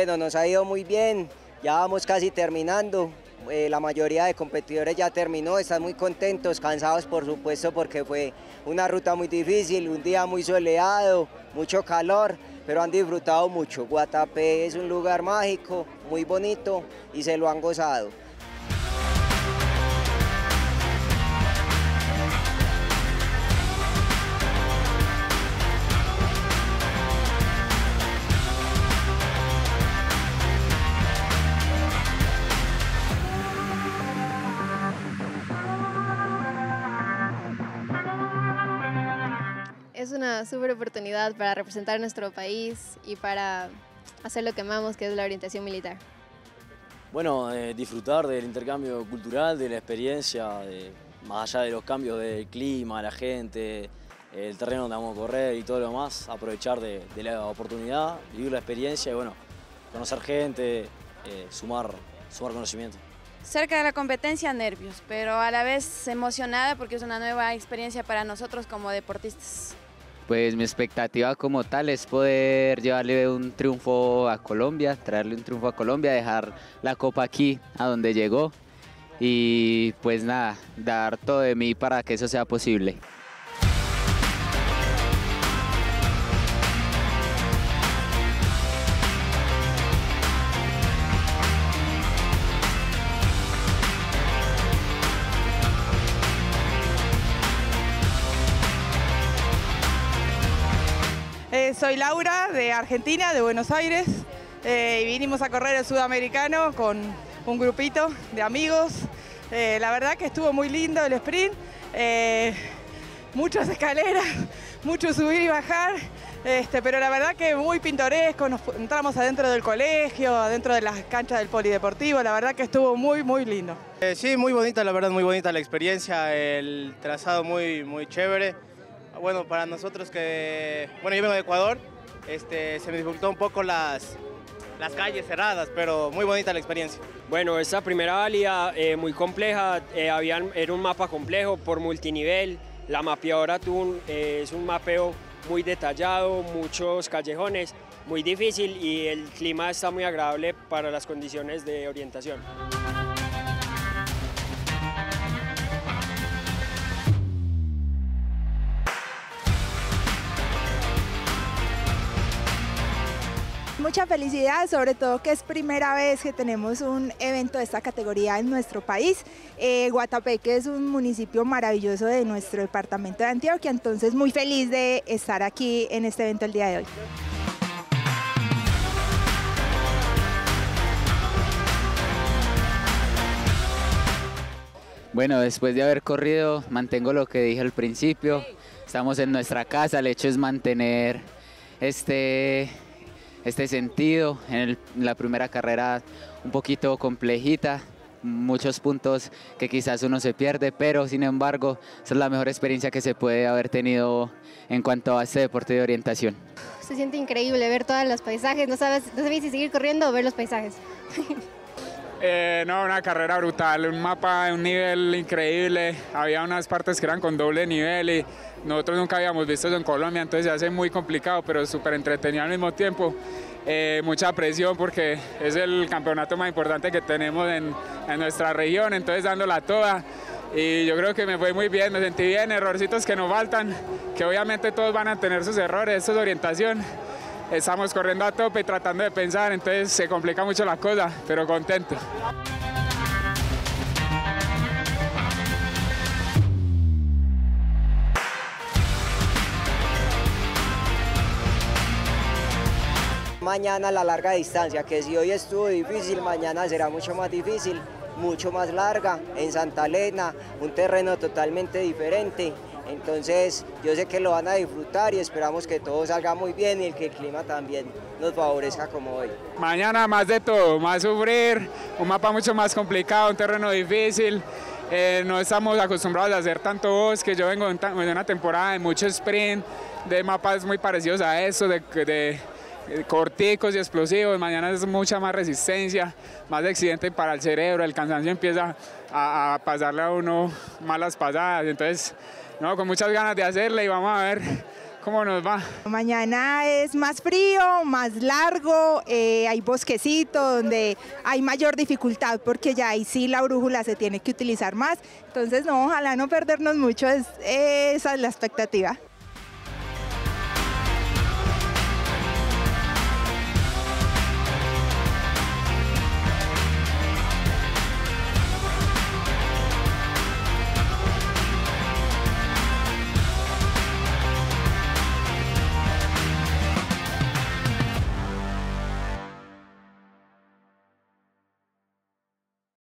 Bueno, nos ha ido muy bien, ya vamos casi terminando. La mayoría de competidores ya terminó, están muy contentos, cansados por supuesto porque fue una ruta muy difícil, un día muy soleado, mucho calor, pero han disfrutado mucho. Guatapé es un lugar mágico, muy bonito y se lo han gozado. Es una súper oportunidad para representar nuestro país y para hacer lo que amamos, que es la orientación militar. Bueno, disfrutar del intercambio cultural, de la experiencia, más allá de los cambios del clima, la gente, el terreno donde vamos a correr y todo lo demás, aprovechar de la oportunidad, vivir la experiencia y bueno, conocer gente, sumar conocimiento. Cerca de la competencia, nervios, pero a la vez emocionada porque es una nueva experiencia para nosotros como deportistas. Pues mi expectativa como tal es poder llevarle un triunfo a Colombia, traerle un triunfo a Colombia, dejar la copa aquí, a donde llegó y pues nada, dar todo de mí para que eso sea posible. Soy Laura, de Argentina, de Buenos Aires, y vinimos a correr el sudamericano con un grupito de amigos. La verdad que estuvo muy lindo el sprint, muchas escaleras, mucho subir y bajar, pero la verdad que muy pintoresco, nos entramos adentro del colegio, adentro de las canchas del polideportivo, la verdad que estuvo muy lindo. Sí, muy bonita, la verdad, muy bonita la experiencia, el trazado muy chévere. Bueno, para nosotros que, bueno, yo vengo de Ecuador, se me dificultó un poco las calles cerradas, pero muy bonita la experiencia. Bueno, esta primera válida muy compleja, era un mapa complejo por multinivel, la mapeadora es un mapeo muy detallado, muchos callejones, muy difícil y el clima está muy agradable para las condiciones de orientación. Mucha felicidad, sobre todo que es primera vez que tenemos un evento de esta categoría en nuestro país. Guatapé, que es un municipio maravilloso de nuestro departamento de Antioquia, entonces muy feliz de estar aquí en este evento el día de hoy. Bueno, después de haber corrido, mantengo lo que dije al principio, estamos en nuestra casa, el hecho es mantener este sentido. En la primera carrera un poquito complejita, muchos puntos que quizás uno se pierde, pero sin embargo esa es la mejor experiencia que se puede haber tenido en cuanto a este deporte de orientación. Se siente increíble ver todos los paisajes, no sabes si seguir corriendo o ver los paisajes. No, una carrera brutal, un mapa de un nivel increíble, había unas partes que eran con doble nivel y nosotros nunca habíamos visto eso en Colombia, entonces se hace muy complicado, pero súper entretenido al mismo tiempo. Mucha presión porque es el campeonato más importante que tenemos en nuestra región, entonces dándola toda. Y yo creo que me fue muy bien, me sentí bien, errorcitos que nos faltan, que obviamente todos van a tener sus errores, esto es orientación. Estamos corriendo a tope y tratando de pensar, entonces se complica mucho la cosa, pero contento. Mañana la larga distancia, que si hoy estuvo difícil, mañana será mucho más difícil, mucho más larga, en Santa Elena, un terreno totalmente diferente. Entonces yo sé que lo van a disfrutar y esperamos que todo salga muy bien y que el clima también nos favorezca como hoy. Mañana más de todo, más sufrir, un mapa mucho más complicado, un terreno difícil. No estamos acostumbrados a hacer tanto bosque, yo vengo de una temporada de mucho sprint, de mapas muy parecidos a eso, de corticos y explosivos. Mañana es mucha más resistencia, más accidente para el cerebro, el cansancio empieza a pasarle a uno malas pasadas, entonces no, con muchas ganas de hacerle y vamos a ver cómo nos va. Mañana es más frío, más largo, hay bosquecito donde hay mayor dificultad porque ya ahí sí la brújula se tiene que utilizar más. Entonces, no, ojalá no perdernos mucho, esa es la expectativa.